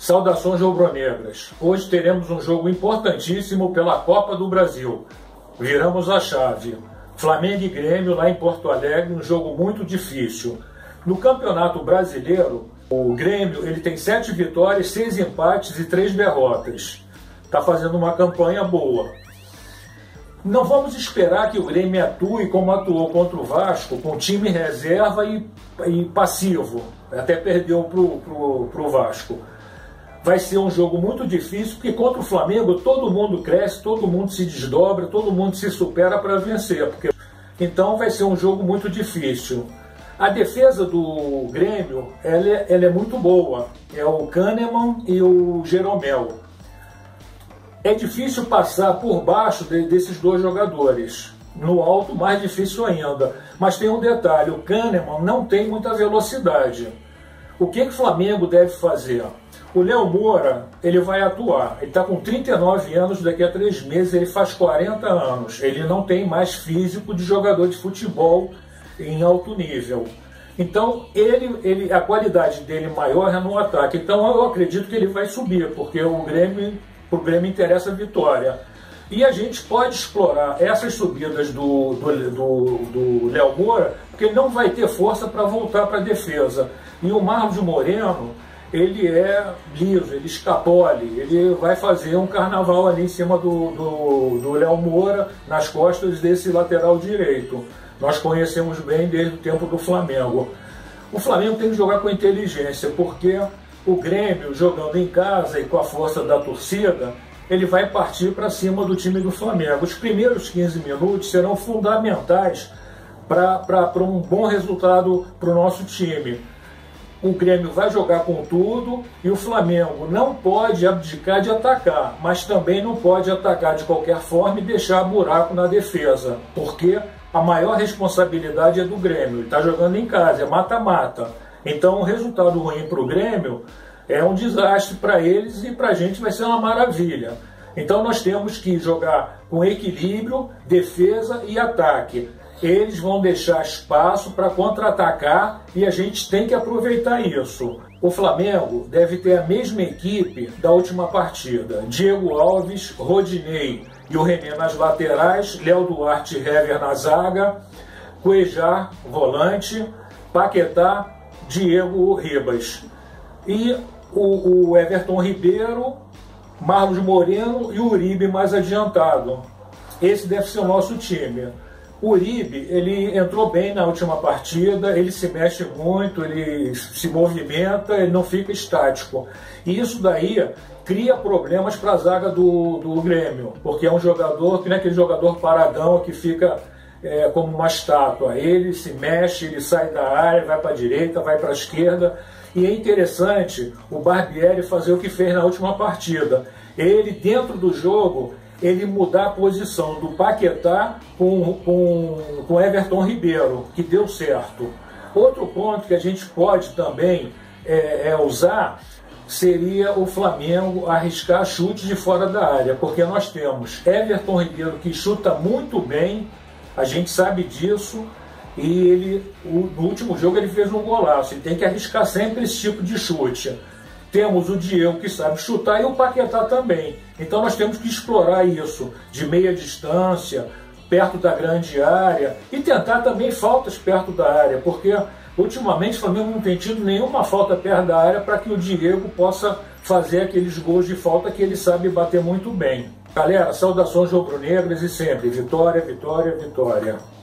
Saudações rubro-negras. Hoje teremos um jogo importantíssimo pela Copa do Brasil. Viramos a chave. Flamengo e Grêmio lá em Porto Alegre, um jogo muito difícil. No Campeonato Brasileiro, o Grêmio ele tem 7 vitórias, 6 empates e 3 derrotas. Está fazendo uma campanha boa. Não vamos esperar que o Grêmio atue como atuou contra o Vasco, com time reserva e passivo. Até perdeu para o Vasco. Vai ser um jogo muito difícil, porque contra o Flamengo todo mundo cresce, todo mundo se desdobra, todo mundo se supera para vencer. Então vai ser um jogo muito difícil. A defesa do Grêmio ela é muito boa. É o Kahneman e o Jeromel. É difícil passar por baixo desses dois jogadores. No alto, mais difícil ainda. Mas tem um detalhe, o Kahneman não tem muita velocidade. O que o Flamengo deve fazer? O Léo Moura, ele vai atuar. Ele está com 39 anos, daqui a 3 meses ele faz 40 anos. Ele não tem mais físico de jogador de futebol em alto nível. Então, a qualidade dele maior é no ataque. Então, eu acredito que ele vai subir, porque o Grêmio interessa a vitória. E a gente pode explorar essas subidas do Léo Moura, porque ele não vai ter força para voltar para a defesa. E o Marlos Moreno, ele é liso, ele escapole, ele vai fazer um carnaval ali em cima do Léo Moura, nas costas desse lateral direito. Nós conhecemos bem desde o tempo do Flamengo. O Flamengo tem que jogar com inteligência, porque o Grêmio, jogando em casa e com a força da torcida, ele vai partir para cima do time do Flamengo. Os primeiros 15 minutos serão fundamentais para um bom resultado para o nosso time. O Grêmio vai jogar com tudo e o Flamengo não pode abdicar de atacar, mas também não pode atacar de qualquer forma e deixar buraco na defesa, porque a maior responsabilidade é do Grêmio. Ele está jogando em casa, é mata-mata. Então, o resultado ruim para o Grêmio é um desastre para eles e para a gente vai ser uma maravilha. Então, nós temos que jogar com equilíbrio, defesa e ataque. Eles vão deixar espaço para contra-atacar e a gente tem que aproveitar isso. O Flamengo deve ter a mesma equipe da última partida. Diego Alves, Rodinei e o René nas laterais, Léo Duarte e Hever na zaga, Cuejar, volante, Paquetá, Diego Ribas. E o Everton Ribeiro, Marlos Moreno e o Uribe mais adiantado. Esse deve ser o nosso time. O Uribe, ele entrou bem na última partida, ele se mexe muito, ele se movimenta, ele não fica estático. E isso daí cria problemas para a zaga do Grêmio, porque é um jogador que não é aquele jogador paradão que fica como uma estátua. Ele se mexe, ele sai da área, vai para a direita, vai para a esquerda. E é interessante o Barbieri fazer o que fez na última partida. Ele, dentro do jogo, ele mudar a posição do Paquetá com Everton Ribeiro, que deu certo. Outro ponto que a gente pode também usar seria o Flamengo arriscar chutes de fora da área, porque nós temos Everton Ribeiro que chuta muito bem, a gente sabe disso, e no último jogo ele fez um golaço, ele tem que arriscar sempre esse tipo de chute. Temos o Diego que sabe chutar e o Paquetá também. Então nós temos que explorar isso de meia distância, perto da grande área e tentar também faltas perto da área, porque ultimamente o Flamengo não tem tido nenhuma falta perto da área para que o Diego possa fazer aqueles gols de falta que ele sabe bater muito bem. Galera, saudações rubro-negras e sempre vitória, vitória, vitória.